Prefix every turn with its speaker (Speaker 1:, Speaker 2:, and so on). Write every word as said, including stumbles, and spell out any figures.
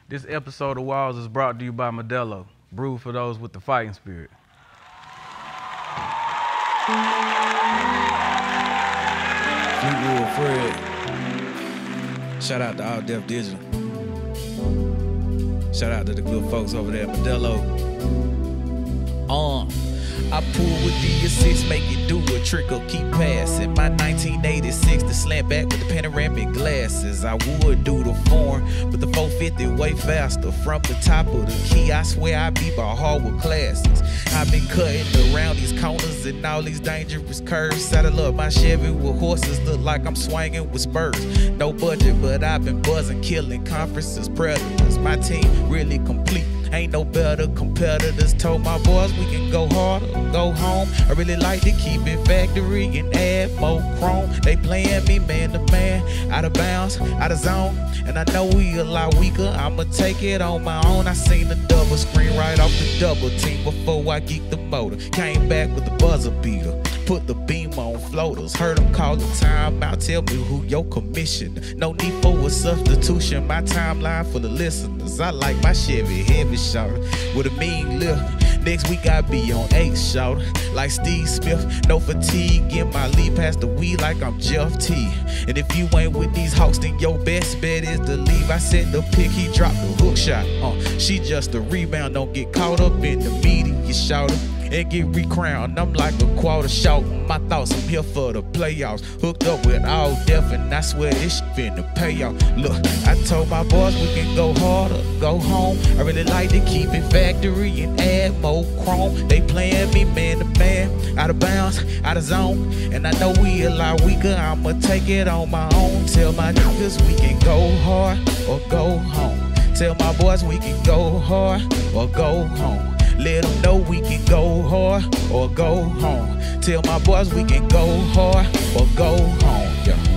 Speaker 1: This episode of Walls is brought to you by Modelo, brewed for those with the fighting spirit.
Speaker 2: Fleetwood Fred. Shout out to All Def Digital. Shout out to the good folks over there at Modelo. Uh, I pull with the assist, make it do a trick or keep passing. My nineteen eighty-six, the slant back with the panoramic glasses. I would do the foreign, but the four fifty way faster. From the top of the key, I swear I be by Harvard classes. I've been cutting around these corners and all these dangerous curves. Saddle up my Chevy with horses, look like I'm swinging with spurs. No budget, but I've been buzzing, killing conferences, predators. My team really complete. Ain't no better competitors. Told my boys we can go harder, go home. I really like to keep it factory and add more chrome. They playing me man to man, out of bounds, out of zone. And I know we a lot weaker, I'ma take it on my own. I seen the double screen right off the double team before I geeked the motor. Came back with the buzzer beater, put the beam on floaters. Heard them call the time out, tell me who your commissioner. No need for a substitution, my timeline for the listeners. I like my Chevy heavy shot with a mean lift. Next week I be on eight shot like Steve Smith. No fatigue in my lead past the weed like I'm Jeff T. And if you ain't with these hawks, then your best bet is to leave. I set the pick, he dropped the hook shot. Uh, she just a rebound, don't get caught up in the media shouter and get recrowned. I'm like a quarter short. My thoughts, I'm here for the playoffs. Hooked up with All Def, and I swear this shit finna pay off. Look, I told my boys we can go harder, go home. I really like to keep it factory and add more chrome. They playing me man to man, out of bounds, out of zone. And I know we a lot weaker, I'ma take it on my own. Tell my niggas we can go hard or go home. Tell my boys we can go hard or go home. Let them know we can go hard or go home. Tell my boys we can go hard or go home, yeah.